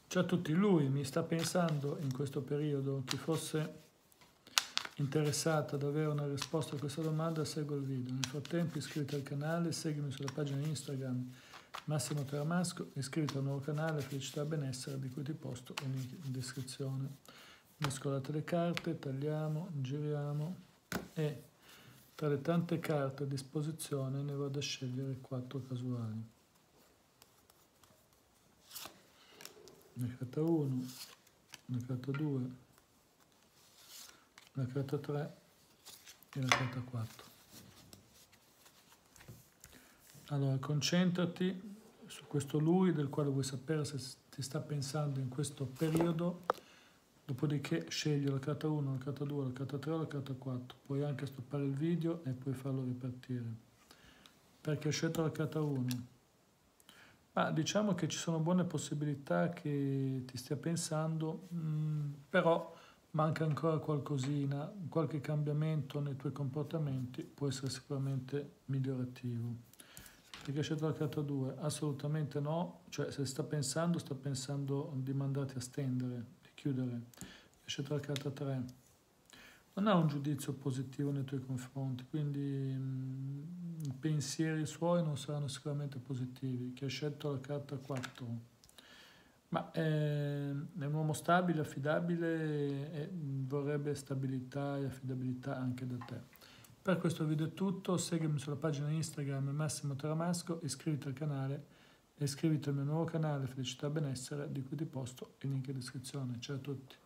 Ciao a tutti, lui mi sta pensando in questo periodo. Chi fosse interessato ad avere una risposta a questa domanda segue il video. Nel frattempo iscriviti al canale, seguimi sulla pagina Instagram Massimo Teramasco, iscriviti al nuovo canale Felicità e Benessere di cui ti posto un link in descrizione. Mescolate le carte, tagliamo, giriamo e tra le tante carte a disposizione ne vado a scegliere 4 casuali. La carta 1, la carta 2, la carta 3 e la carta 4. Allora, concentrati su questo lui del quale vuoi sapere se ti sta pensando in questo periodo, dopodiché scegli la carta 1, la carta 2, la carta 3 o la carta 4. Puoi anche stoppare il video e poi farlo ripartire. Perché ho scelto la carta 1? Diciamo che ci sono buone possibilità che ti stia pensando, però manca ancora qualcosina, qualche cambiamento nei tuoi comportamenti può essere sicuramente migliorativo. Perché hai scelto la carta 2? Assolutamente no, cioè se sta pensando di mandarti a stendere, di chiudere. Hai scelto la carta 3. Non ha un giudizio positivo nei tuoi confronti, quindi i pensieri suoi non saranno sicuramente positivi. Chi ha scelto la carta 4? Ma è un uomo stabile, affidabile e vorrebbe stabilità e affidabilità anche da te. Per questo video è tutto, seguimi sulla pagina Instagram Massimo Teramasco, iscriviti al canale e iscriviti al mio nuovo canale Felicità e Benessere di cui ti posto il link in descrizione. Ciao a tutti.